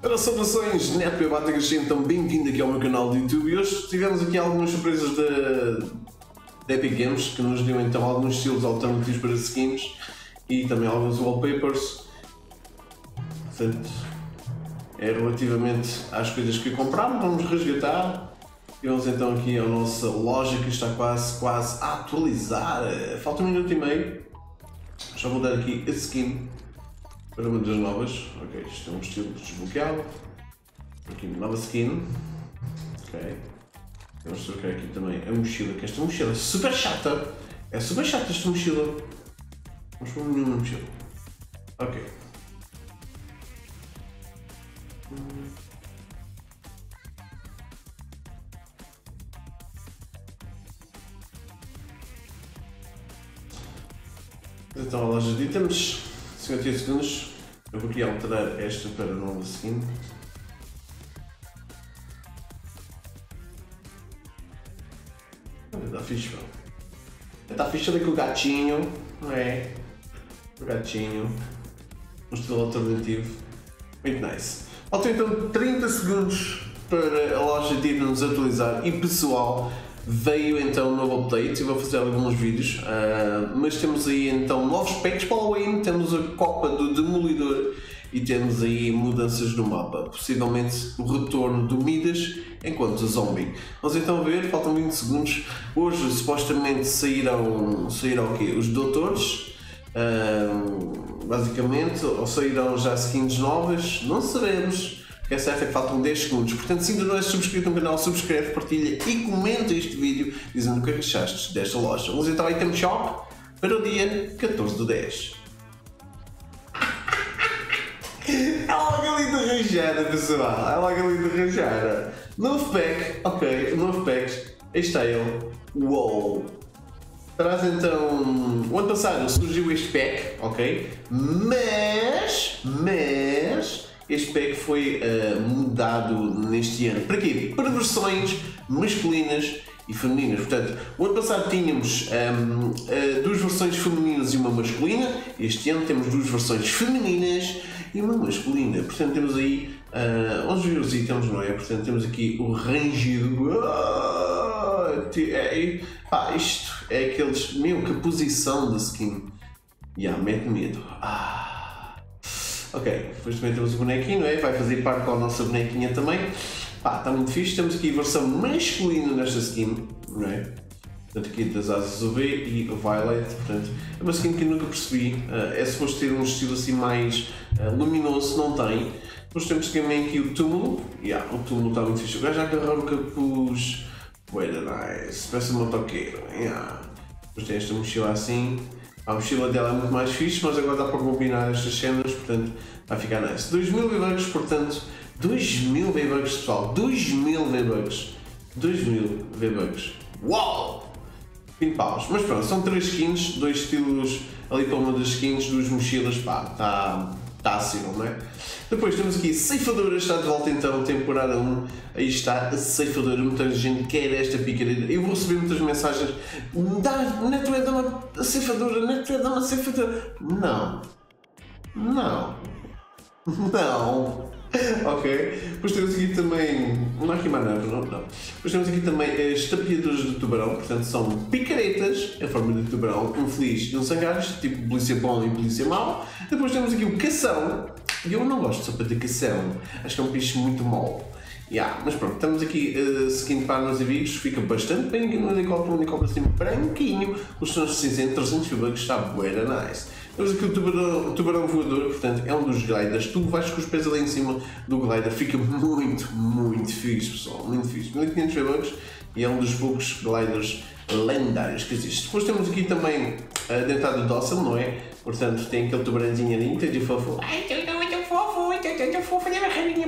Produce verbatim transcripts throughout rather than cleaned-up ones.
Para saudações netbebáticas, então bem-vindo aqui ao meu canal de YouTube e hoje tivemos aqui algumas surpresas da, da Epic Games que nos deu então alguns estilos alternativos para skins e também alguns wallpapers. Portanto, é relativamente às coisas que compramos, vamos resgatar e vamos então aqui à nossa loja que está quase, quase a atualizar. Falta um minuto e meio, já vou dar aqui a skin para uma das novas. Ok, isto é um estilo desbloqueado. Aqui nova skin. Ok. Vamos trocar aqui também a mochila, que esta mochila é super chata. É super chata esta mochila. Vamos pôr nenhuma mochila. Ok. Então a loja de itens. cinquenta e oito segundos, eu vou aqui alterar esta para a nova skin. Olha, está fixe, pô. Está fixe ali com o gatinho, não é? O gatinho, um estilo alternativo, muito nice. Faltam então trinta segundos para a loja de nos atualizar e pessoal, veio então um novo update e vou fazer alguns vídeos, uh, mas temos aí então novos packs para o Halloween, temos a Copa do Demolidor e temos aí mudanças no mapa, possivelmente o retorno do Midas enquanto zombie. Vamos então ver, faltam vinte segundos, hoje supostamente saíram, saíram o quê? Os doutores, uh, basicamente, ou saíram já skins novas, não sabemos. O que é certo é que faltam dez segundos, portanto se ainda não és subscrito no canal, subscreve, partilha e comenta este vídeo dizendo o que é que achaste desta loja. Vamos então ao Item Shop para o dia catorze do dez. É logo ali de rajada, pessoal, é logo ali de rajada. Novo pack, ok, novo pack, aí está ele, uou. Traz então, o ano passado surgiu este pack, ok, mas, mas... este pack foi uh, mudado neste ano. Para quê? Para versões masculinas e femininas. Portanto, o ano passado tínhamos um, uh, duas versões femininas e uma masculina. Este ano temos duas versões femininas e uma masculina. Portanto, temos aí uh, uns vírus e temos, não é? Portanto, temos aqui o rangido. Ah, é, pá, isto é aqueles. Meu, que posição da skin. Yeah, mete medo. Ah. Ok, depois também temos o bonequinho, não é? Vai fazer parte com a nossa bonequinha também. Pá, está muito fixe. Temos aqui a versão masculina nesta skin, não é? Portanto, aqui das asas U V e o Violet. Portanto, é uma skin que eu nunca percebi. Uh, é suposto ter um estilo assim mais uh, luminoso, não tem. Depois temos também aqui o túmulo. Yeah, o túmulo está muito fixe. O gajo a agarrar o capuz. Very nice. Parece um motoqueiro. Yeah. Depois tem esta mochila assim. A mochila dela é muito mais fixe, mas agora dá para combinar estas cenas, portanto vai ficar nice. dois mil V-Bucks, portanto, dois mil V-Bucks pessoal, dois mil V-Bucks, dois mil V-Bucks, uau! vinte paus, mas pronto, são três skins, dois estilos ali para uma das skins, duas mochilas, pá, está tá assim, não é? Depois temos aqui Ceifadora, está de volta então, temporada um, aí está a Ceifadora, muita gente quer esta picareta, eu vou receber muitas mensagens, dá, Neto é dar uma Ceifadora, Neto é dar uma Ceifadora, não, não, não, ok, depois temos aqui também, não há aqui mais nada, não, não, depois temos aqui também as tapeadoras de tubarão, portanto são picaretas em forma de tubarão, um feliz e um sangares, tipo polícia bom e polícia mau, depois temos aqui o cação. E eu não gosto de sopa de cação, acho que é um peixe muito mole. Yeah, mas pronto, estamos aqui uh, seguindo para meus amigos, fica bastante bem aqui no helicóptero, um helicóptero assim branquinho, os sons cinzentos, trezentos V-Bucks, está bué nice. Temos aqui o tubarão, o tubarão voador, portanto é um dos gliders, tu vais com os pés ali em cima do glider, fica muito, muito fixe pessoal, muito fixe, mil e quinhentos V-Bucks e é um dos poucos gliders lendários que existe. Depois temos aqui também a dentada de Awesome, não é? Portanto tem aquele tubarãozinho ali, muito fofo. Ai, muito fofo, muito fofo, olha a rabinha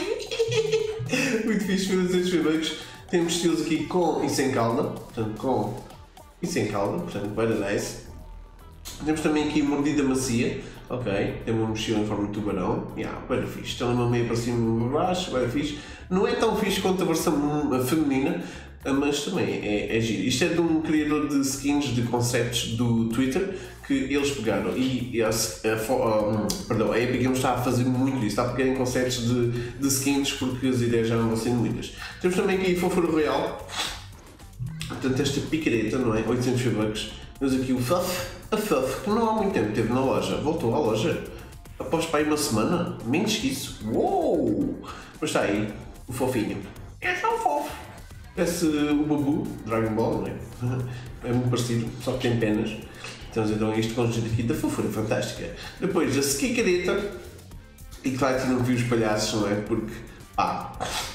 muito fixe, mil e duzentos V-Bucks. Temos estilos aqui com e sem cauda, portanto com e sem cauda, portanto very nice. Temos também aqui mordida macia, ok, tem uma mochila em forma de tubarão, yeah, bem fixe, está uma meia para cima e para baixo, bem fixe. Não é tão fixe quanto a versão feminina, mas também é, é giro. Isto é de um criador de skins, de conceptos do Twitter, que eles pegaram e, e a, a, a, um, perdão, a Epic Games está a fazer muito isso, está a pegar em conceptos de, de skins porque as ideias já não vão sendo muitas. Temos também aqui Fofura Royal, portanto esta picareta, não é? oitocentos V-Bucks. Temos aqui o Fuff, a Fuff, que não há muito tempo esteve na loja, voltou à loja após para aí uma semana, menos que isso. Uou! Mas está aí, o fofinho. É tão fofo. Parece o Babu, Dragon Ball, não é? É muito parecido, só que tem penas. Temos então este conjunto aqui da fofura fantástica. Depois a Skicareta, e claro que não vi os palhaços, não é? Porque, pá,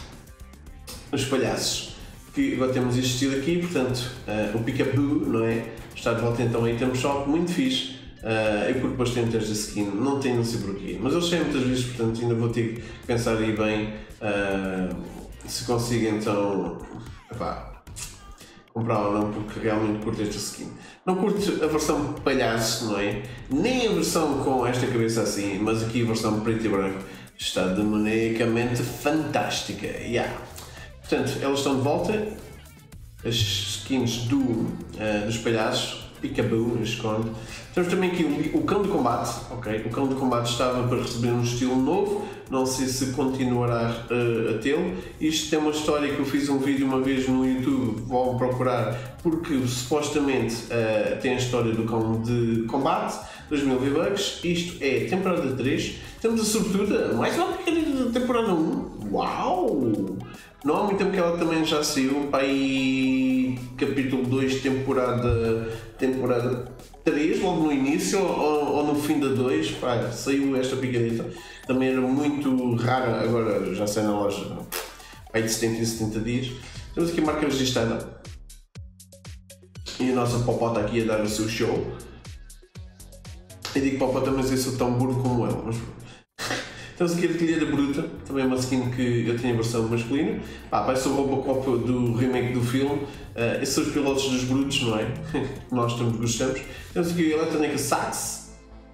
os palhaços, que agora temos este estilo aqui, portanto, uh, o Peekaboo, não é? Está de volta então aí, temos shop muito fixe. Uh, eu curto bastante esta skin, não tenho, não sei porquê, mas eles saem muitas vezes, portanto ainda vou ter que pensar aí bem uh, se consigo então, epá, comprar ou não, porque realmente curto esta skin. Não curto a versão palhaço, não é? Nem a versão com esta cabeça assim, mas aqui a versão preto e branco está demoniacamente fantástica. Yeah. Portanto, elas estão de volta, as skins do, uh, dos palhaços, Peekaboo, esconde. Temos também aqui o, o cão de combate, ok? O cão de combate estava para receber um estilo novo, não sei se continuará uh, a tê-lo. Isto tem uma história que eu fiz um vídeo uma vez no YouTube, vão procurar, porque supostamente uh, tem a história do cão de combate, dois mil V-Bucks. Isto é temporada três. Temos a sortuda, mais uma pequena temporada um. Uau! Não há muito tempo que ela também já saiu, para aí capítulo dois, temporada, temporada três, logo no início ou, ou no fim da dois, pá, saiu esta picareta. Também era muito rara, agora já sai na loja, aí de setenta em setenta dias. Temos aqui a marca registrada e a nossa Popota aqui a dar o seu show. Eu digo Popota, mas eu sou tão burro como ela, mas temos aqui a artilharia bruta, também é uma skin que eu tinha a versão masculina. Pá, parece o Robocop do remake do filme. Uh, esses são os pilotos dos brutos, não é? Nós também gostamos. Temos aqui a Electronica Sax.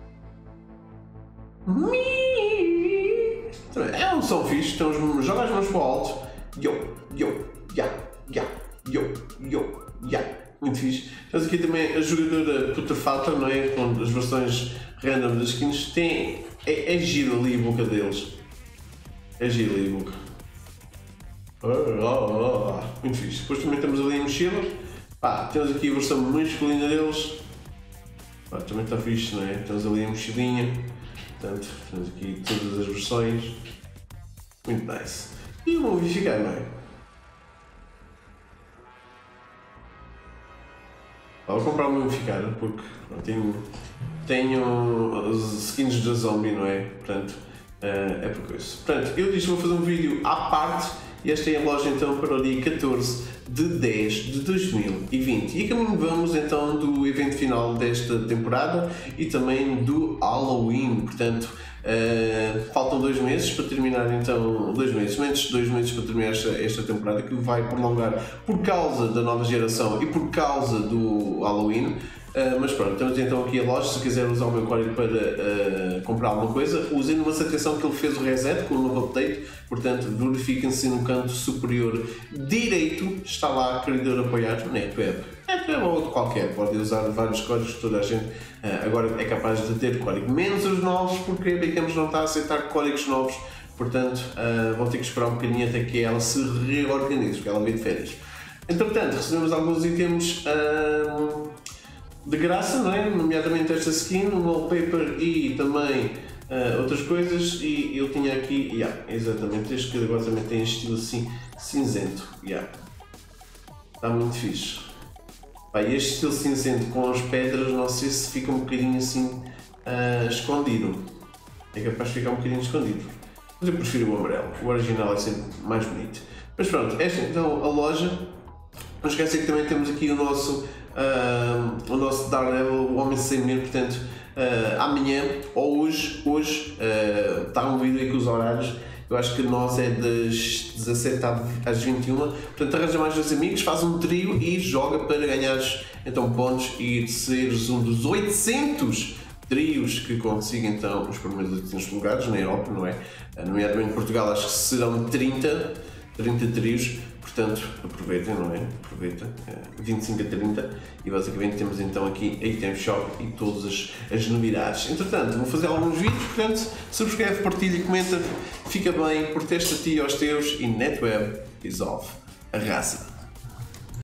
É um som fixe, temos, joga as mãos para o alto. Yo, yo, ya, ya, yo, yo, ya. Muito fixe. Temos aqui também a jogadora Putrefata, não é? Com as versões random das skins. Tem, é, é giro ali a boca deles. É giro ali a boca. Oh, oh, oh. Muito fixe. Depois também temos ali a mochila. Pá, temos aqui a versão masculina deles. Pá, também está fixe, não é? Temos ali a mochilinha. Portanto, temos aqui todas as versões. Muito nice. E o movificar, não é? Vou comprar o movificar porque tenho, tenho as skins da zombie, não é? Portanto, uh, é por isso. Portanto, eu disse que vou fazer um vídeo à parte e esta é a loja então para o dia catorze de dez de dois mil e vinte. E a caminho vamos então do evento final desta temporada e também do Halloween. Portanto, uh, faltam dois meses para terminar então, dois meses, menos dois meses para terminar esta, esta temporada que vai prolongar por causa da nova geração e por causa do Halloween. Uh, mas pronto, temos então aqui a loja. Se quiser usar o meu código para uh, comprar alguma coisa, usem numa atenção que ele fez o reset com o novo update, portanto verifiquem-se no canto superior direito, está lá querido apoiar NetWeb. NetWeb ou outro qualquer, pode usar vários códigos que toda a gente uh, agora é capaz de ter código, menos os novos, porque a Epic Games não está a aceitar códigos novos, portanto uh, vão ter que esperar um bocadinho até que ela se reorganize, porque ela veio de férias. Entretanto, recebemos alguns itens uh, de graça, não é? Nomeadamente esta skin, um wallpaper e também uh, outras coisas. E eu tinha aqui, yeah, exatamente, este que agora também tem estilo assim cinzento. Yeah. Está muito fixe. Pá, este estilo cinzento com as pedras, não sei se fica um bocadinho assim uh, escondido. É capaz de ficar um bocadinho escondido. Mas eu prefiro o amarelo, o original é sempre mais bonito. Mas pronto, esta então a loja. Não esquecem que também temos aqui o nosso Uh, o nosso Daredevil, o Homem Sem Medo. Portanto, uh, amanhã ou hoje, hoje uh, está um vídeo aí com os horários. Eu acho que nós é das dezassete às vinte e uma. Portanto, arranja mais dois amigos, faz um trio e joga para ganhares então pontos e seres um dos oitocentos trios que consigam então os primeiros oitocentos lugares na Europa, não é? Nomeadamente em Portugal, acho que serão trinta, trinta trios. Portanto, aproveitem, não é? Aproveita, vinte e cinco a trinta, e basicamente temos então aqui a Item Shop e todas as, as novidades. Entretanto, vou fazer alguns vídeos, portanto, subscreve, partilha e comenta, fica bem, protesta a ti e aos teus, e NetWeb is off. A raça.